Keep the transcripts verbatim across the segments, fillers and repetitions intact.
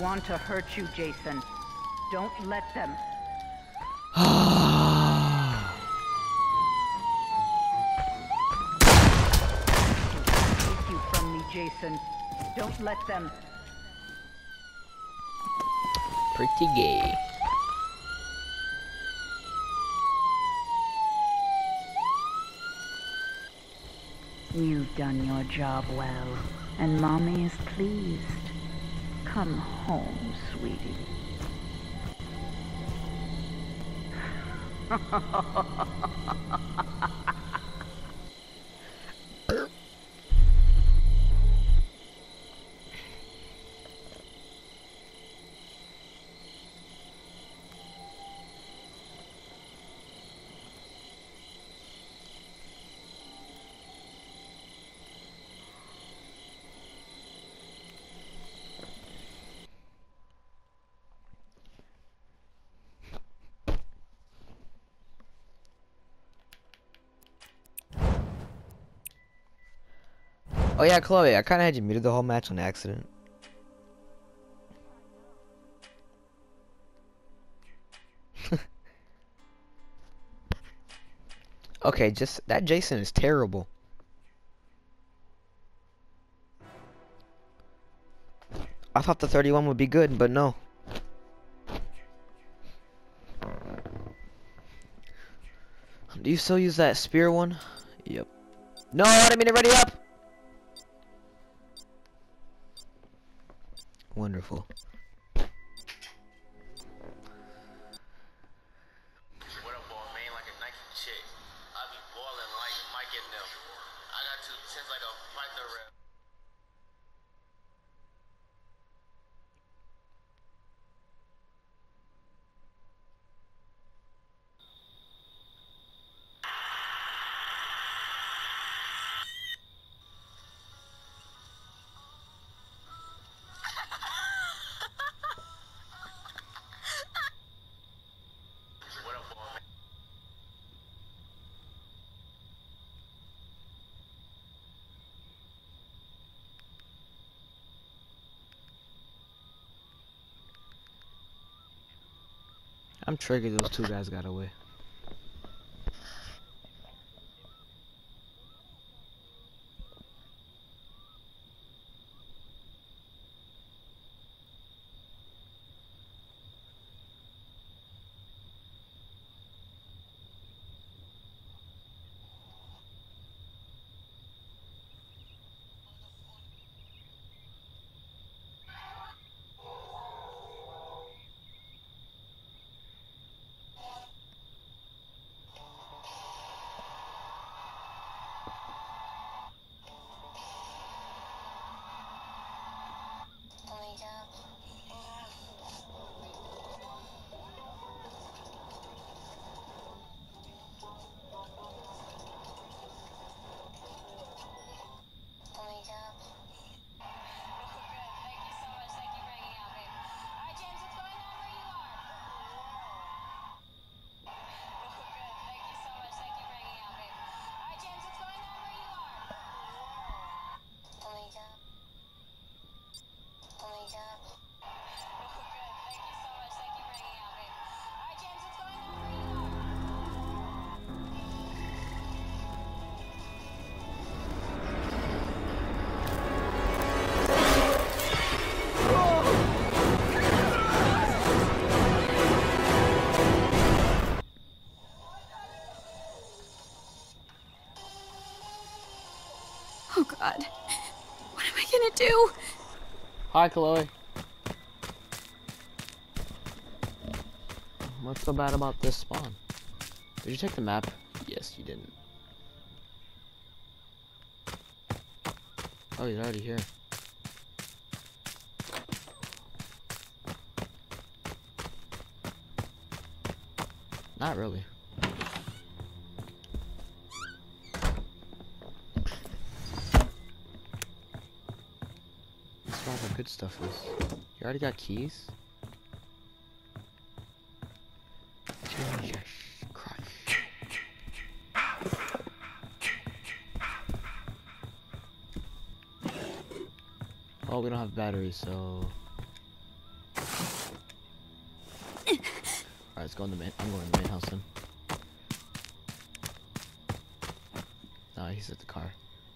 want to hurt you, Jason. Don't let them. Take you from me, Jason. Don't let them. Pretty gay. You've done your job well, and Mommy is pleased. Come home, sweetie. Oh yeah, Chloe, I kind of had you muted the whole match on accident. Okay, just that Jason is terrible. I thought the thirty-one would be good, but no. Do you still use that spear one? Yep. No, I didn't mean to ready up. Wonderful. What up, boy? Man, like a Nike chick. I be balling like Mike and them. I got two tens like a fighter rep. What up, boy? Man? I'm triggered those two guys got away. Oh God, what am I gonna do? Hi, Chloe. What's so bad about this spawn? Did you check the map? Yes, you didn't. Oh, he's already here. Not really. That's where all the good stuff is. You already got keys? Jesus Christ. Oh, we don't have batteries, so... go in the main. I'm going in the main house then. Nah, he's at the car.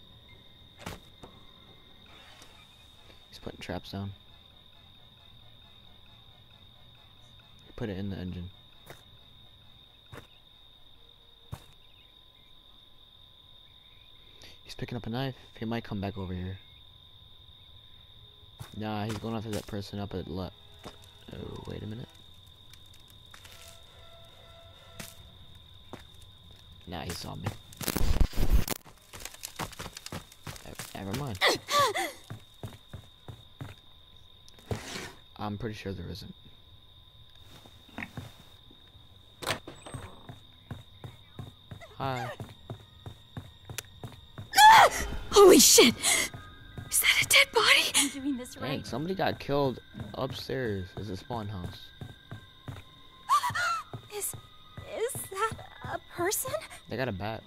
He's putting traps down. He put it in the engine. He's picking up a knife. He might come back over here. Nah, he's going after that person up at the left. Oh, wait a minute. Nah, he saw me. Never mind. I'm pretty sure there isn't. Hi. Holy shit! Is that a dead body? I'm doing this right. Dang, somebody got killed upstairs. It's a spawn house. Is is that a person? They got a bat.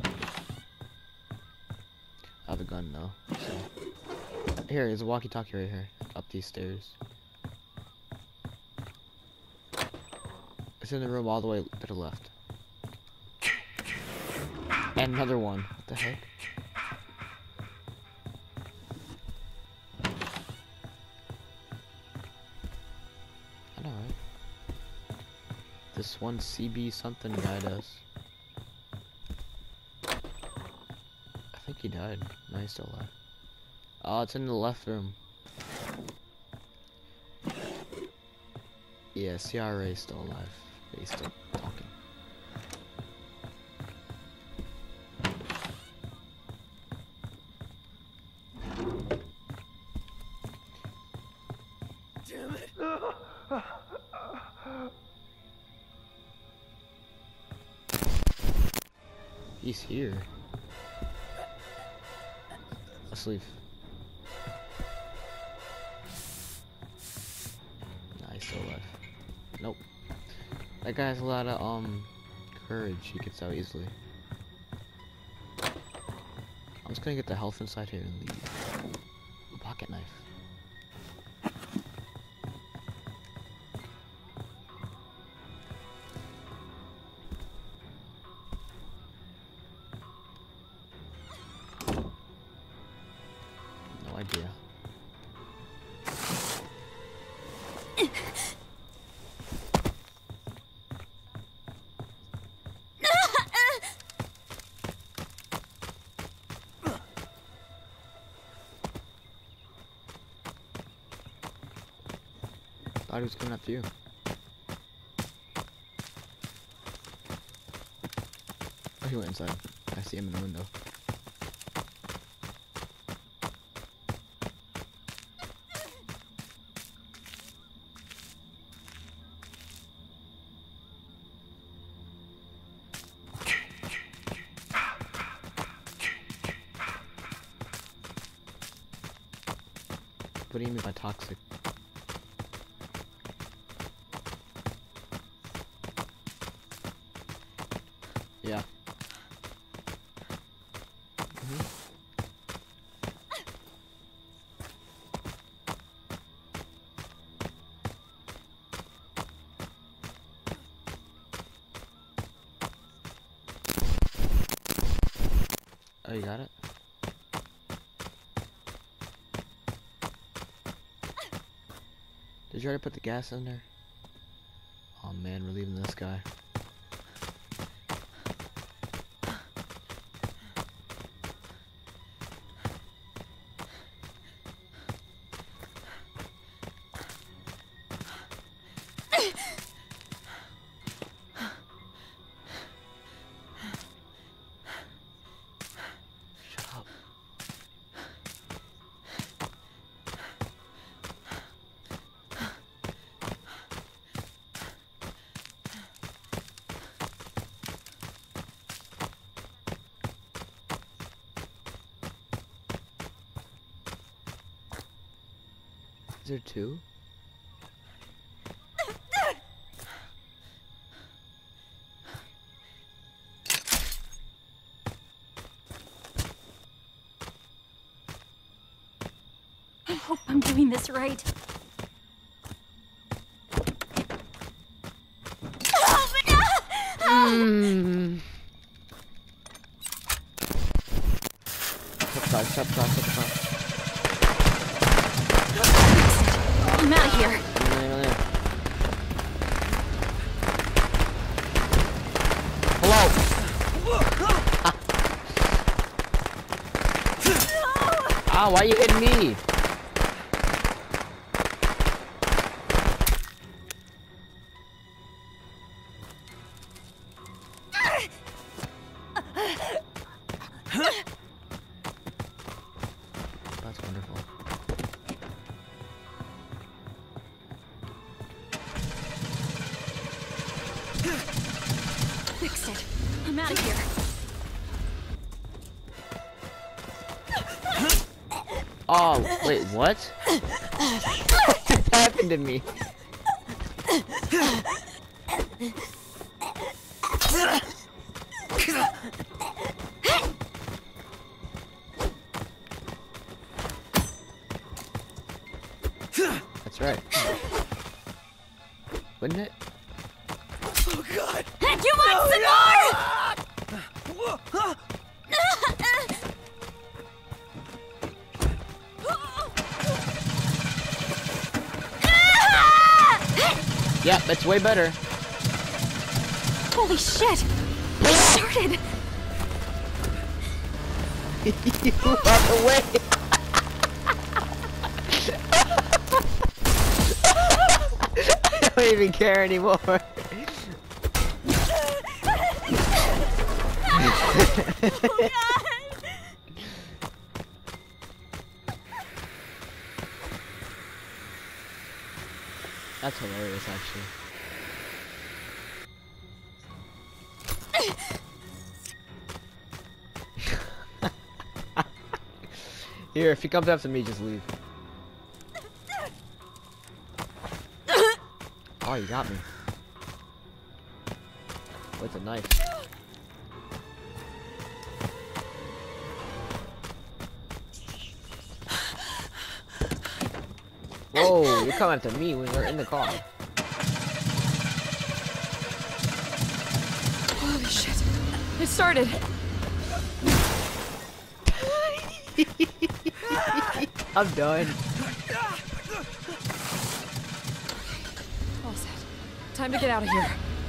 I have a gun though. So. Here, there's a walkie-talkie right here. Up these stairs. It's in the room all the way to the left. And another one. What the heck? I know, right? This one C B something died us. I think he died. No, he's still alive. Oh, it's in the left room. Yeah, C R A is still alive. But he's still talking. Damn it. He's here. Let's leave. Nah, he's still alive. Nope. That guy has a lot of um courage. He gets out easily. I'm just gonna get the health inside here and leave. Pocket knife. No idea. Thought he was coming after you. Oh, he went inside. I see him in the window. What do you mean by toxic? Yeah. Mm-hmm. Oh, you got it? Did you already put the gas in there? Oh man, we're leaving this guy. Shut up. Is there two? I hope I'm doing this right. Oh, but Mm. Step cross, step cross, step cross. I'm out of here. Hello. Ah, why are you hitting me? That's wonderful. Fixed it. I'm out of here. Oh, wait, what? What happened to me? That's right. Wouldn't it? Oh God! You want some more? Yep, that's way better. Holy shit! It started! You walk away! I don't even care anymore. That's hilarious, actually. Here, if he comes after me, just leave. Oh, you got me. With a knife. Whoa, you're coming after me when we're in the car. Holy shit. It started. I'm done. All set. Time to get out of here.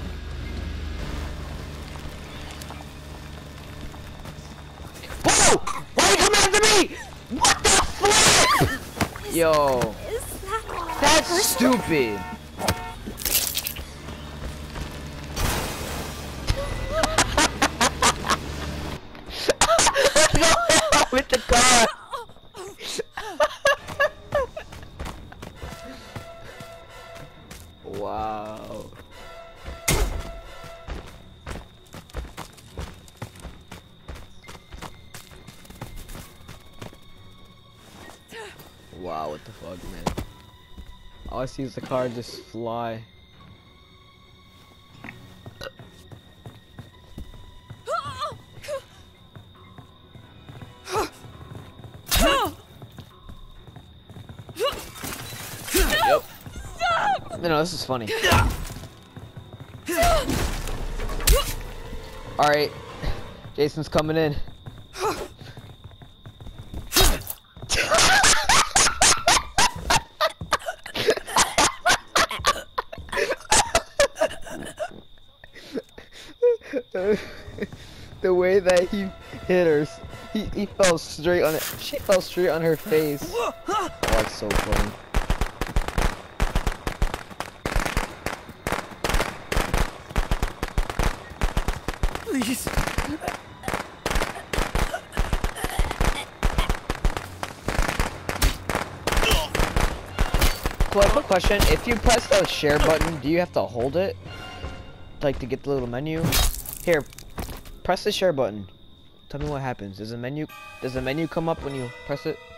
Whoa! Why are you coming after me? What the flip? Yo. Is that That's stupid. What's going on with the car? Wow. Wow, what the fuck, man? All I see is the car just fly. Yep. No, no, this is funny. Alright. Jason's coming in. The way that he hit her, he, he fell straight on it. She fell straight on her face. Oh, that's so funny. Please. Quick, quick question. If you press the share button, do you have to hold it? Like to get the little menu? Here, press the share button. Tell me what happens. Does a menu does a menu come up when you press it?